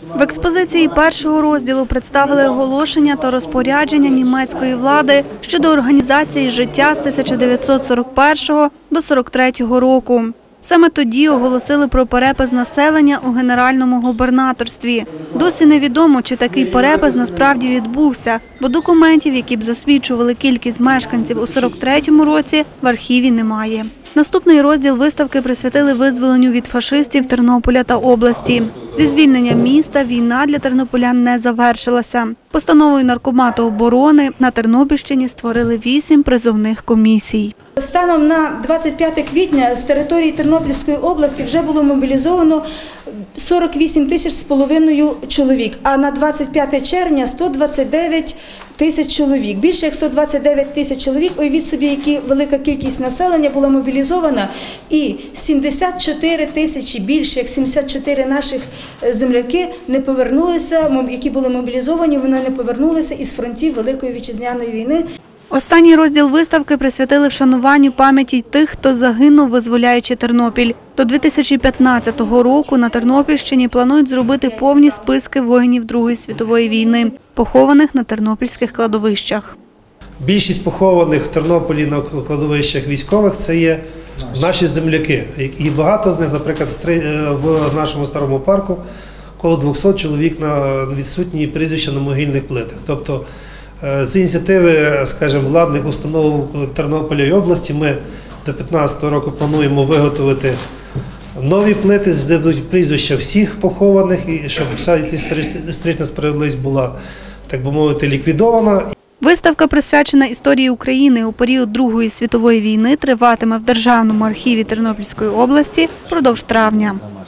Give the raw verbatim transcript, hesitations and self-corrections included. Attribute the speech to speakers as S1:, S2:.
S1: В експозиції першого розділу представили оголошення та розпорядження німецької влади щодо організації життя з тисяча дев'ятсот сорок першого до сорок третього року. Саме тоді оголосили про перепис населення у Генеральному губернаторстві. Досі невідомо, чи такий перепис насправді відбувся, бо документів, які б засвідчували кількість мешканців у сорок третьому році, в архіві немає. Наступний розділ виставки присвятили визволенню від фашистів Тернополя та області. Зі звільненням міста війна для тернополян не завершилася. Постановою Наркомату оборони на Тернопільщині створили вісім призовних комісій.
S2: Станом на двадцять п'яте квітня з території Тернопільської області вже було мобілізовано сорок вісім тисяч з половиною чоловік, а на двадцять п'яте червня – сто двадцять дев'ять тисяч чоловік. Більше як сто двадцять дев'ять тисяч чоловік, уявіть собі, яка велика кількість населення була мобілізована, і сімдесят чотири тисячі, більше як сімдесят чотири наших земляки не повернулися, які були мобілізовані, вони не повернулися із фронтів Великої Вітчизняної війни.
S1: Останній розділ виставки присвятили вшануванню пам'яті тих, хто загинув, визволяючи Тернопіль. До дві тисячі п'ятнадцятого року на Тернопільщині планують зробити повні списки воїнів Другої світової війни, похованих на тернопільських кладовищах.
S3: Більшість похованих в Тернополі на кладовищах військових – це є наші земляки. І багато з них, наприклад, в нашому старому парку, коло двохсот чоловік на відсутні прізвища на могильних плитах. Тобто, з ініціативи, скажімо, владних установ Тернополя і області ми до дві тисячі п'ятнадцятого року плануємо виготовити нові плити, де будуть прізвища всіх похованих, і щоб вся ця історична справедливість була, так би мовити, ліквідована.
S1: Виставка, присвячена історії України у період Другої світової війни, триватиме в Державному архіві Тернопільської області впродовж травня.